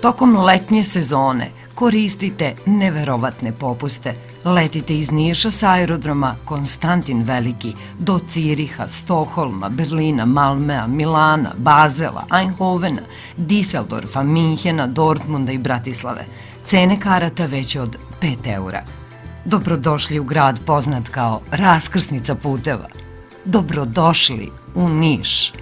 Tokom letnje sezone koristite neverovatne popuste. Letite iz Niša sa aerodroma Konstantin Veliki do Züricha, Stockholma, Berlina, Malmöa, Milana, Basela, Eindhovena, Düsseldorfa, Minhena, Dortmunda i Bratislave. Cene karata veće od 5 eura. Dobrodošli u grad poznat kao raskrsnica puteva. Dobrodošli u Niš.